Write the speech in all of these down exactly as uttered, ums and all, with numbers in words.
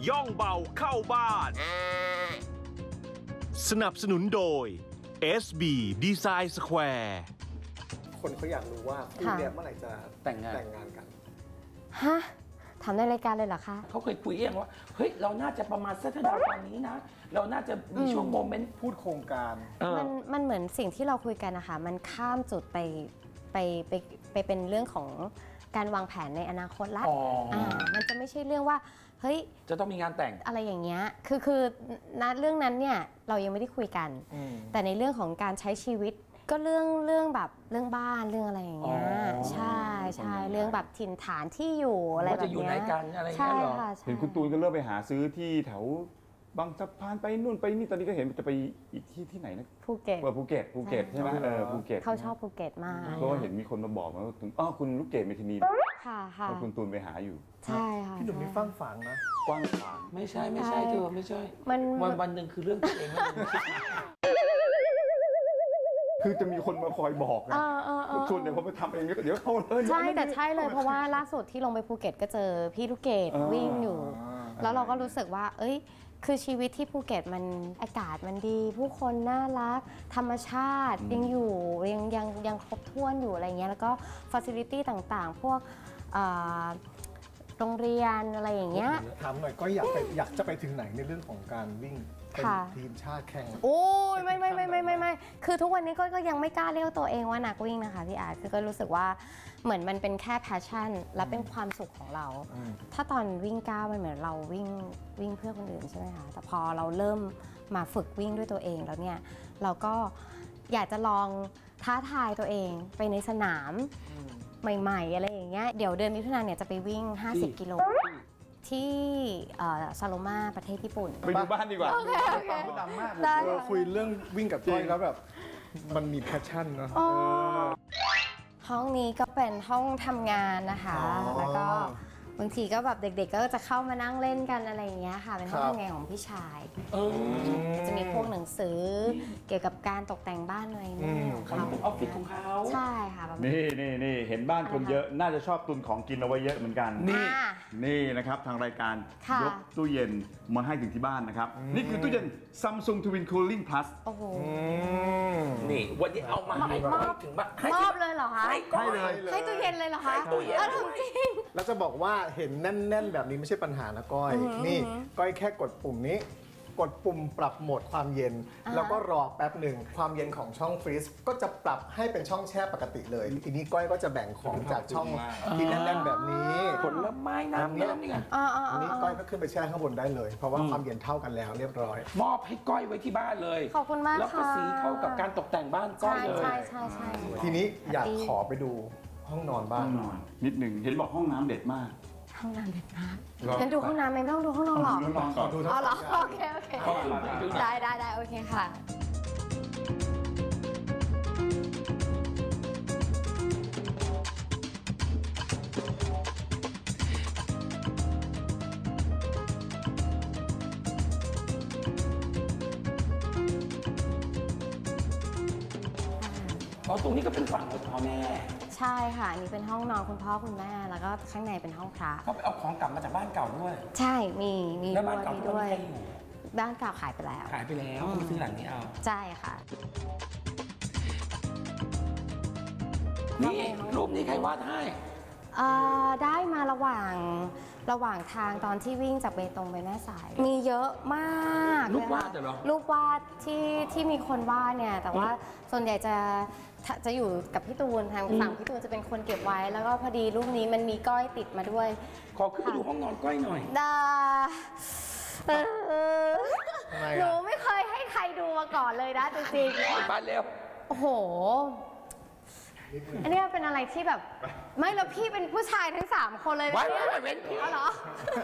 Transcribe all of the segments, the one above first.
ย่องเบาเข้าบ้านสนับสนุนโดย เอส บี Design Square คนเขาอยากรู้ว่าคู่เนี่ยเมื่อไหร่จะแต่งงานแต่งงานกันฮะทำในรายการเลยเหรอคะเขาเคยคุยเองว่าเฮ้ยเราน่าจะประมาณสักเท่าตอนนี้นะเราน่าจะมีช่วงโมเมนต์พูดโครงการมันมันเหมือนสิ่งที่เราคุยกันนะคะมันข้ามจุดไปไปไปไปเป็นเรื่องของการวางแผนในอนาคตละอ่ามันจะไม่ใช่เรื่องว่าเฮ้ยจะต้องมีงานแต่งอะไรอย่างเงี้ยคือคือณเรื่องนั้นเนี่ยเรายังไม่ได้คุยกันแต่ในเรื่องของการใช้ชีวิตก็เรื่องเรื่องแบบเรื่องบ้านเรื่องอะไรอย่างเงี้ยใช่ใช่เรื่องแบบถิ่นฐานที่อยู่อะไรแบบนี้จะอยู่ไหนกันอะไรอย่างเงี้ยหรอเห็นคุณตูนก็เริ่มไปหาซื้อที่แถวบางสะพานไปนู่นไปนี่ตอนนี้ก็เห็นจะไปอีกที่ที่ไหนนะภูเก็ตเออภูเก็ตภูเก็ตใช่ไหมเออภูเก็ตเขาชอบภูเก็ตมากก็เห็นมีคนมาบอกว่าอ๋อคุณลูกเกดเมทินีค่ะค่ะคุณตูนไปหาอยู่ใช่ค่ะพี่หนุ่มมีฟังฝังนะกว้างขวางไม่ใช่ไม่ใช่เธอไม่ใช่วันวันหนึ่งคือเรื่องตัวเองคือจะมีคนมาคอยบอกนะส่วนเดี๋ยวผมไปทำเองเดี๋ยวเขาเลยใช่แต่ใช่เลยเพราะว่าล่าสุดที่ลงไปภูเก็ตก็เจอพี่ลูกเกดวิ่งอยู่แล้วเราก็รู้สึกว่าเอ้ยคือชีวิตที่ภูเก็ตมันอากาศมันดีผู้คนน่ารักธรรมชาติยังอยู่ยังยังยังครบถ้วนอยู่อะไรเงี้ยแล้วก็ฟ a ซิลิตี้ต่างๆพวกโรงเรียนอะไรอย่างเงี้ยถามหน่อยก็อยากไปอยากจะไปถึงไหนในเรื่องของการวิ่งเป็นทีมชาติแข่งโอ้ยไม่ไม่ไม่ไม่ไม่ไม่คือทุกวันนี้ก็ยังไม่กล้าเรียกตัวเองว่านักวิ่งนะคะพี่อาร์ตคือก็รู้สึกว่าเหมือนมันเป็นแค่แพชชั่นและเป็นความสุขของเราถ้าตอนวิ่งก้าวมันเหมือนเราวิ่งวิ่งเพื่อคนอื่นใช่ไหมคะแต่พอเราเริ่มมาฝึกวิ่งด้วยตัวเองแล้วเนี่ยเราก็อยากจะลองท้าทายตัวเองไปในสนามใหม่ๆอะไรอย่างเงี้ยเดี๋ยวเดือนมิถุนายนเนี่ยจะไปวิ่งห้าสิบกิโลที่ซาโลมาประเทศญี่ปุ่นไปดูบ้านดีกว่าโอเคโอเคดังมากเราคุยเรื่องวิ่งกับก้อยแล้วแบบมันมีแพชชั่นเนาะห้องนี้ก็เป็นห้องทำงานนะคะแล้วก็บางทีก็แบบเด็กๆก็จะเข้ามานั่งเล่นกันอะไรอย่างเงี้ยค่ะเป็นห้องทำงานของพี่ชายจะมีพวกหนังสือเกี่ยวกับการตกแต่งบ้านอะไรนี่ของเขาเป็นออฟฟิศของเขาใช่ค่ะนี่นี่นี่เห็นบ้านคนเยอะน่าจะชอบตุนของกินเอาไว้เยอะเหมือนกันนี่นี่นะครับทางรายการยกตู้เย็นมาให้ถึงที่บ้านนะครับนี่คือตู้เย็น Samsung Twin Cooling Plus โอ้โหนี่วันนี้เอามาให้มอบถึงบ้านมอบเลยเหรอคะให้เลยให้ตู้เย็นเลยเหรอคะเออจริงแล้วจะบอกว่าเห็นแน่นๆแบบนี้ไม่ใช่ปัญหานะก้อยนี่ก้อยแค่กดปุ่มนี้กดปุ่มปรับโหมดความเย็นแล้วก็รอแป๊บหนึ่งความเย็นของช่องฟรีซก็จะปรับให้เป็นช่องแช่ปกติเลยทีนี้ก้อยก็จะแบ่งของจากช่องที่แน่นๆแบบนี้ผลไม้น้ำเนี่ยนี่อันนี้ก้อยก็ขึ้นไปแช่ข้างบนได้เลยเพราะว่าความเย็นเท่ากันแล้วเรียบร้อยมอบให้ก้อยไว้ที่บ้านเลยขอบคุณมากค่ะแล้วก็สีเข้ากับการตกแต่งบ้านก้อยเลยใช่ใช่ใช่ทีนี้อยากขอไปดูห้องนอนบ้างนิดหนึ่งเห็นบอกห้องน้ำเด็ดมากห้องน้ำเด็ดมากงั้นดูห้องน้ำไม่ต้องดูห้องนอนหรออ๋อเหรอโอเคโอเคได้ได้ได้โอเคค่ะอ๋อตรงนี้ก็เป็นฝั่งของพ่อแม่ใช่ค่ะอันนี้เป็นห้องนอนคุณพ่อคุณแม่แล้วก็ข้างในเป็นห้องพระเขาไปเอาของกลับมาจากบ้านเก่าด้วยใช่มีมีด้วยมีด้วยบ้านเก่าขายไปแล้วขายไปแล้วไปซื้อหลังนี้เอาใช่ค่ะนี่รูปนี้ใครวาดให้ได้มาระหว่างระหว่างทางตอนที่วิ่งจากเบตงไปแม่สายมีเยอะมากรูปวาดเหรอรูปวาดที่ที่มีคนวาดเนี่ยแต่ว่าส่วนใหญ่จะจะอยู่กับพี่ตูนทางฝั่งพี่ตูนจะเป็นคนเก็บไว้แล้วก็พอดีรูปนี้มันมีก้อยติดมาด้วยขอขึ้นไปดูห้องนอนก้อยหน่อยได้หนูไม่เคยให้ใครดูมาก่อนเลยนะจริงๆบ้านเร็วโอ้โหอันนี้เป็นอะไรที่แบบไม่แล้วพี่เป็นผู้ชายทั้งสามคนเลยไว้ไว้เว้นพี่เหรอ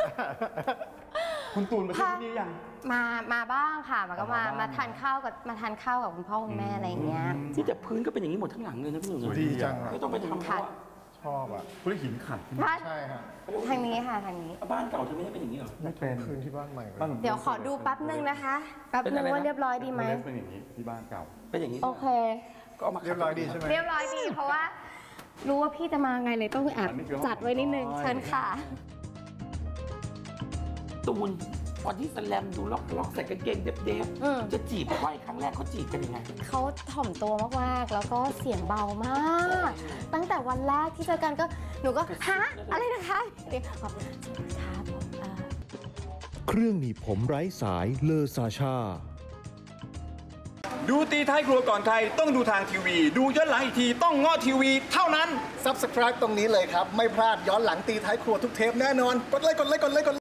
คุณตูนมาที่นี่ยังมามาบ้างค่ะมาก็มามาทานข้าวกับมาทานข้าวกับคุณพ่อคุณแม่อะไรอย่างเงี้ยที่แต่พื้นก็เป็นอย่างนี้หมดทั้งหลังเลยนะพี่หนุ่มดีจังไม่ต้องไปทำขัดชอบอ่ะพื้นหินขัดใช่ฮะทางนี้ค่ะทางนี้บ้านเก่าเธอไม่ได้เป็นอย่างนี้หรอไม่เป็นพื้นที่บ้านใหม่เดี๋ยวขอดูแป๊บนึงนะคะแป๊บนึงว่าเรียบร้อยดีไหมเป็นอย่างนี้ที่บ้านเก่าเป็นอย่างนี้โอเคก็เอามาเรียบร้อยดีใช่ไหมเรียบร้อยดีเพราะว่ารู้ว่าพี่จะมาไงเลยต้องแอบจัดไว้นิดนึงเชิญค่ะตูนวันที่สแลมดูล็อกล็อกใส่กางเกงเดฟอืมๆจะจีบก้อยครั้งแรกเขาจีบกันยังไงเขาถ่อมตัวมากๆ แล้วก็เสียงเบามาก ตั้งแต่วันแรกที่เจอกันก็หนูก็ฮะอะไรนะคะเรียกครับครับผมเอ่อเครื่องหนีบผมไร้สายเลอซาชาดูตีท้ายครัวก่อนใครต้องดูทางทีวี ดูย้อนหลังอีกทีต้องง้อทีวีเท่านั้น Subscribe ตรงนี้เลยครับ ไม่พลาดย้อนหลังตีท้ายครัวทุกเทปแน่นอน กดไลค์กดไลค์กดไลค์กดไลค์